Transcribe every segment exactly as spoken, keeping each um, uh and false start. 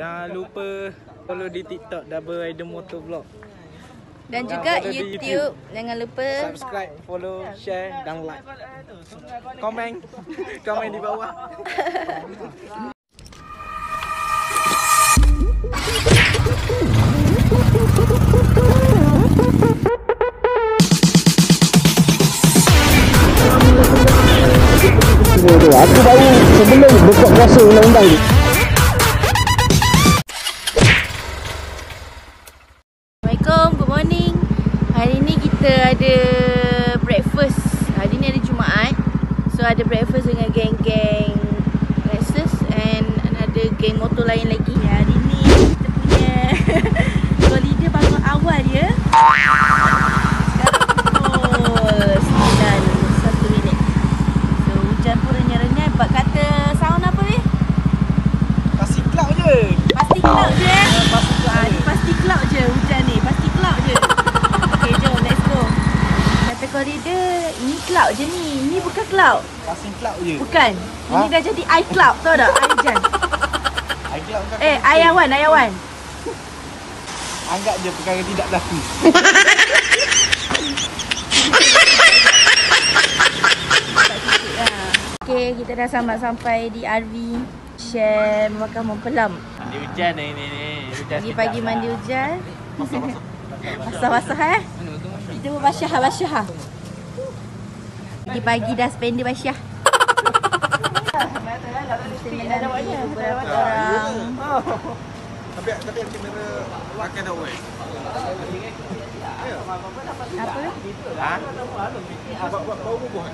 Jangan lupa follow di TikTok Double Rider Motor Vlog. Dan juga YouTube. YouTube. Jangan lupa subscribe, follow, share dan like. Komen. Komen di bawah. Aku baru sebelum buka puasa undang-undang ni. Assalamualaikum, good morning. Hari ni kita ada breakfast. Hari ni ada Jumaat. So ada breakfast dengan geng-geng Lexus and ada geng motor lain lagi. Hari ni kita punya co-leader bangun awal ya. Sekarang pukul sembilan satu minit. So hujan pun renyah-renyah. Bak kata sound apa ni? Pasti cloud je. Pasti cloud je. Pasti cloud. Ah, ni pasti cloud je hujan ni. Pasti cloud je. Okay, jom let's go. Kata corridor, ini cloud je ni. Ini bukan cloud. Pasti cloud je. Bukan. Ini dah jadi air cloud, tahu tak? Air hujan. Air cloud kan? Eh, air awan, air awan. Anggap je perkara tidak berlaku. Okay, kita dah sampai di R V Share makan mempelam. Mandi hujan ni ni ni. Pagi-pagi mandi hujan. Basah-basah eh. Kita pun basyah-basyah. Pagi-pagi dah spender basyah. Kita menanti beberapa orang. Tapi tapi kamera pakai dah weh. Apa? Ha? Buat bau bubuh.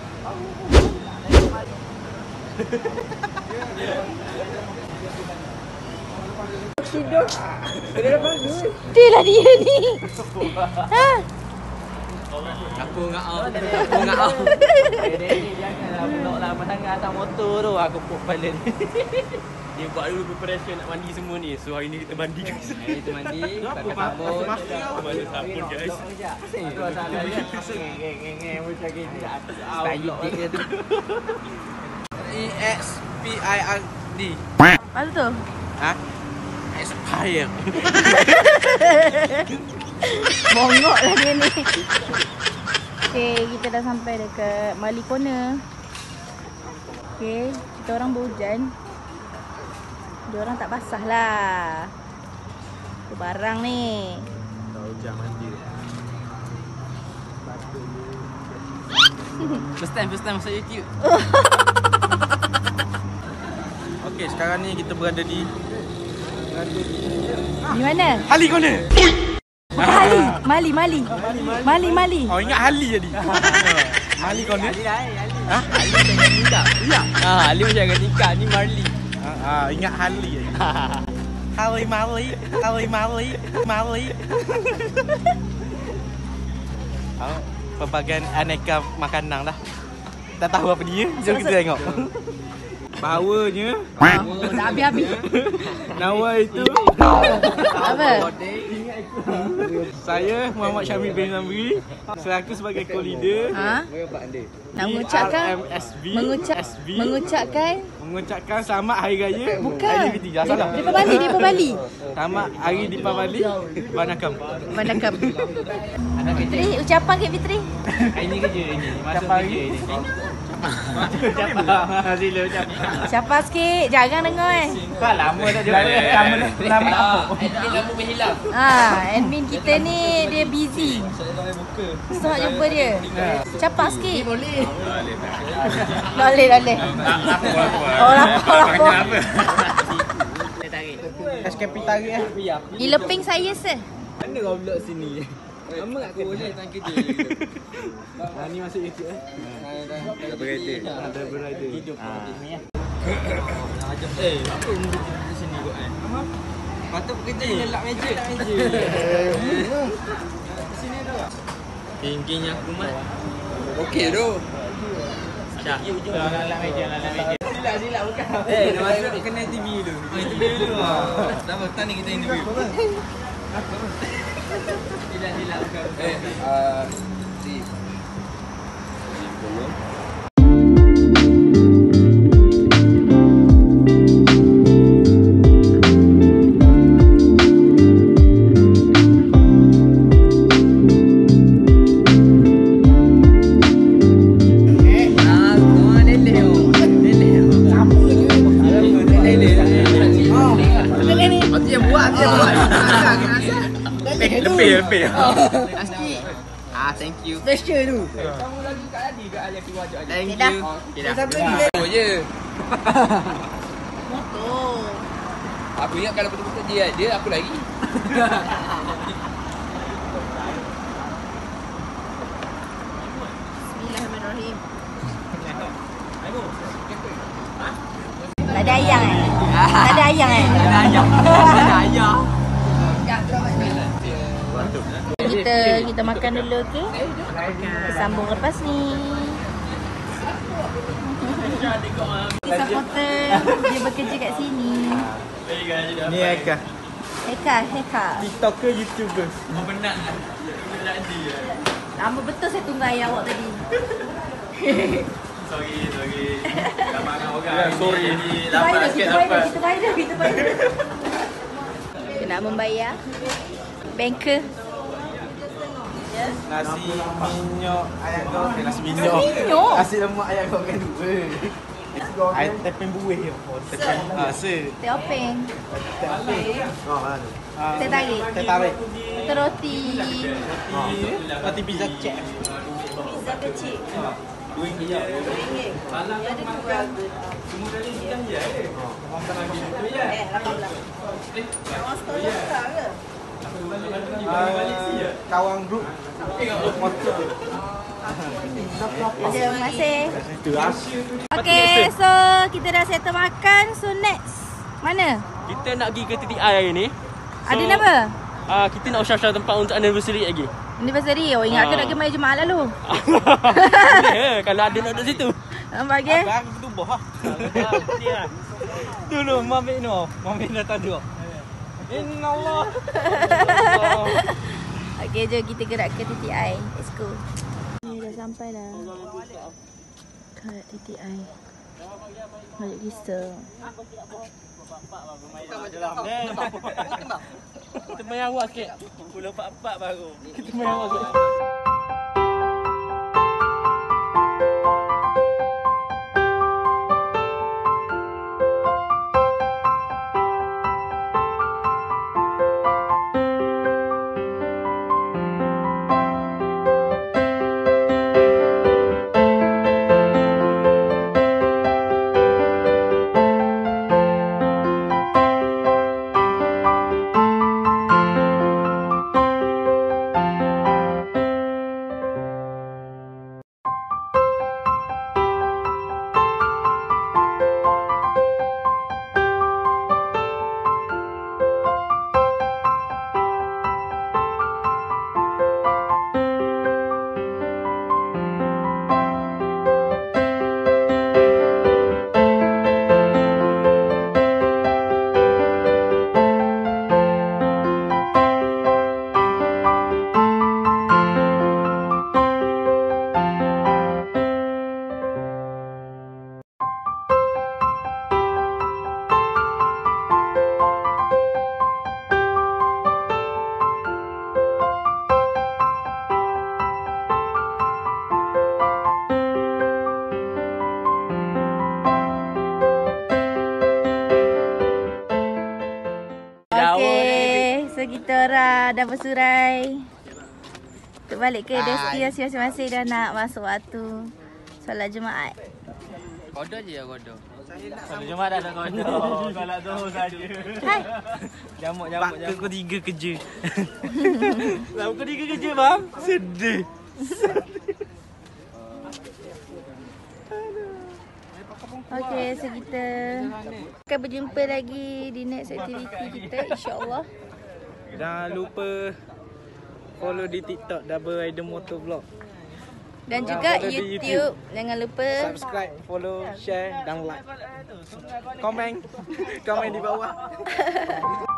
Tidur. Dia dah bangun. Dia lah dia ni. Ha? Aku ngau. Aku ngau. Ni janganlah peloklah menangah atas motor tu. Aku puk kepala ni. Dia buat dulu preparation nak mandi semua ni. So hari ni kita mandi guys. Hari kita mandi, pakai sabun. Pakai sabun guys. Itu salah dia. Ngeng-ngeng macam gini. Style dia tu. E X P I R D. Apa tu? Ha? Expire. Bongok lah dia ni. Okay, kita dah sampai dekat Mali Corner. Okay, kita orang berhujan. Dia orang tak basah lah. Tu barang ni. Tak hujan mandi. First time, first time masuk YouTube. Okey, sekarang ni kita berada di Di mana? Hali Corner. Mali, Mali, Mali. Mali, Mali. Oh, ingat Hali jadi. Mali Corner. Ali lah, Ali. Ha? Ali macam tingkap. Ya. Ha, Ali macam tingkap ni Marley. Ha, ha, ingat Hali jadi. Hali Mali, Hali Mali, Mali. Oh, pelbagai aneka makanan dah. Tak tahu apa dia. Jom kita tengok. Bawanya Oh, dah habis-habis. Nawa itu Apa? saya Muhammad Syamil bin Zamri selaku sebagai co-leader Ha? Nak di mengucapkan R M S B mengucap S B mengucapkan mengucapkan selamat hari raya bukan. Aidilfitri. Jangan salah. Depa Bali, depa Bali. Selamat hari Deepavali Banakam. Banakam. Fitri, ucapan ke Fitri? Ini kerja ini. Masuk Siapa kerja hari? ini. Siapa? Sila ucapkan. Siapa sikit? Jangan dengar eh. Kau lama tak jumpa. Lama lama apa? Admin lama menghilang. Ah, admin kita ni dia busy. Susah nak jumpa dia. Capak sikit. Boleh. Boleh, boleh. Oh, lapar, lapar. S K P tarik eh. Gila ping saya seh. Mana kau blok sini? Lama kat kau ni tang kerja. Ha, ni masuk YouTube eh. Ada berita. Ada berada. Hidup ni ya. Eh, apa yang duduk di sini kau eh? Patut bekerja ni lap meja, lap meja. Sini tu. Tingginya aku mat. Okey tu. Syah. Lap meja, lap meja. Silap, silap bukan. Eh, nak masuk kena T V dulu. Oh, interview dulu. Tak apa, tadi kita interview. Silap, silap bukan. Eh, ah, si. Belum. Lebih, lebih. Ah, thank you. Special tu. Kamu lagi kat tadi kat Ali keluar je. Thank you. Okay dah. Oh je. Motor. Aku ingat kalau betul-betul dia dia aku lagi. Bismillahirrahmanirrahim. Tak ada ayam eh? Tak ada ayam eh? Ada ayam. Ada ayam. Kita kita makan dulu, okey? Kita sambung lepas ni. Supporter dia bekerja kat sini. Ni Eka. Heka, Heka. TikToker, YouTuber. Lama betul saya tunggu ayah awak tadi. Sorry, sorry. Tak makan orang. Sorry. Kita bayar, kita bayar, kita bayar, kita bayar. Kita nak membayar. Banker. Nasi minyak ayam goreng. Nasi minyak. Minyak? Nasi lemak ayam goreng dua. Ayam tepeng buih je. Tepeng. Ah, se. Teh openg. Tepeng. Oh, ada. Teh tarik. Teh tarik. Atau roti. Roti. Roti pizza chef. Pizza kecil. dua ringgit. dua ringgit. Dia ada jual. Semua dari hitam je. Makan lagi. Eh, lapan belas. Orang sekolah besar ke? Uh, Kawang group. Motor. Terima kasih. Itu lah. Okay, so kita dah settle makan. So next, mana? Kita nak pergi ke T T I hari ni. Ada nama? Ah, kita nak usah-usah tempat untuk anniversary lagi. Anniversary. Oh, ingat ke Ah. nak pergi main Jumaat lalu? Boleh kalau ada nak duduk situ. Nampak ke? Aku bertubuh lah. Dulu Mami no. Mami datang dulu. Inna Allah. Okay, jom kita gerak ke T T I. Let's go. Ni dah sampai dah. Kat T T I. Balik kisah. Kita main awak sikit. Pulau empat-empat baru. Kita main awak sikit. So kita orang dah bersurai untuk balik ke destinasi masing-masing dah nak masuk waktu solat Jumaat. Kodoh je ya kodoh. Kalau Jumaat dah ada kodoh. Kalau Zuhur saja. Hai. Jamuk jamuk jamuk. Pukul tiga kerja. Lah pukul tiga kerja bang. Sedih. Okey, so kita akan berjumpa lagi di next activity kita, insya-Allah. Jangan lupa follow di TikTok Double Rider Motor Vlog. Dan Jangan juga follow di YouTube. YouTube. Jangan lupa Subscribe, follow, share dan like. Komen. Komen di bawah.